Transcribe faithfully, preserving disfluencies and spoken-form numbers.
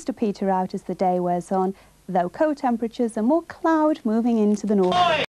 to peter out as the day wears on, though cold temperatures and more cloud moving into the north.